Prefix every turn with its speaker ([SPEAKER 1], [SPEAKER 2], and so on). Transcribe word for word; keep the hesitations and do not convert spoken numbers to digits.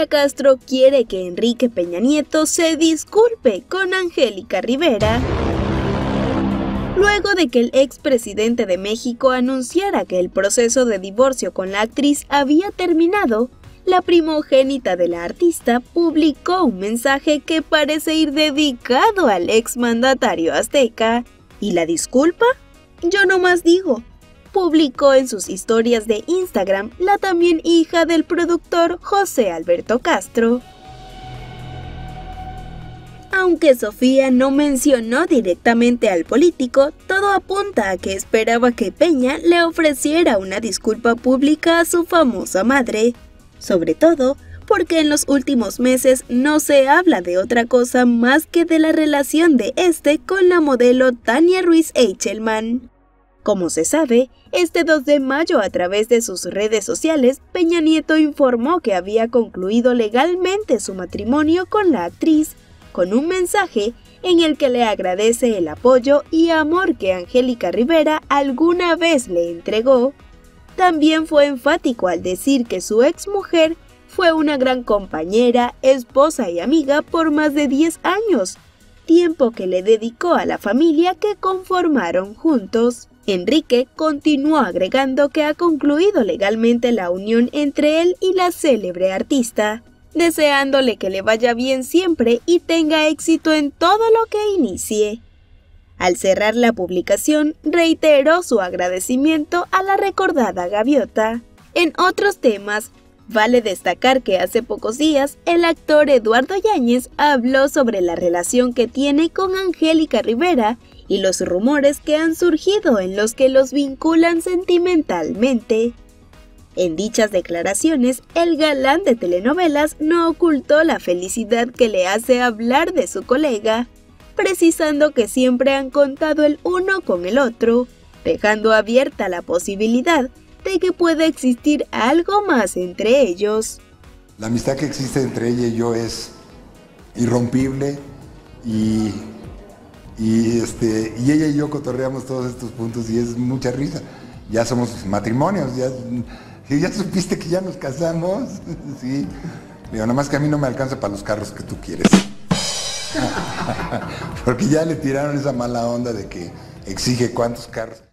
[SPEAKER 1] Sofía Castro quiere que Enrique Peña Nieto se disculpe con Angélica Rivera. Luego de que el expresidente de México anunciara que el proceso de divorcio con la actriz había terminado, la primogénita de la artista publicó un mensaje que parece ir dedicado al exmandatario azteca. ¿Y la disculpa? Yo nomás digo. Publicó en sus historias de Instagram la también hija del productor José Alberto Castro. Aunque Sofía no mencionó directamente al político, todo apunta a que esperaba que Peña le ofreciera una disculpa pública a su famosa madre, sobre todo porque en los últimos meses no se habla de otra cosa más que de la relación de este con la modelo Tania Ruiz Eichelman. Como se sabe, este dos de mayo a través de sus redes sociales, Peña Nieto informó que había concluido legalmente su matrimonio con la actriz, con un mensaje en el que le agradece el apoyo y amor que Angélica Rivera alguna vez le entregó. También fue enfático al decir que su exmujer fue una gran compañera, esposa y amiga por más de diez años, tiempo que le dedicó a la familia que conformaron juntos. Enrique continuó agregando que ha concluido legalmente la unión entre él y la célebre artista, deseándole que le vaya bien siempre y tenga éxito en todo lo que inicie. Al cerrar la publicación, reiteró su agradecimiento a la recordada gaviota. En otros temas, vale destacar que hace pocos días, el actor Eduardo Yáñez habló sobre la relación que tiene con Angélica Rivera y los rumores que han surgido en los que los vinculan sentimentalmente. En dichas declaraciones, el galán de telenovelas no ocultó la felicidad que le hace hablar de su colega, precisando que siempre han contado el uno con el otro, dejando abierta la posibilidad de que pueda existir algo más entre ellos.
[SPEAKER 2] La amistad que existe entre ella y yo es irrompible y, y, este, y ella y yo cotorreamos todos estos puntos y es mucha risa. Ya somos matrimonios, ya... ¿Ya supiste que ya nos casamos? Sí. Digo, nomás que a mí no me alcanza para los carros que tú quieres. Porque ya le tiraron esa mala onda de que exige cuántos carros.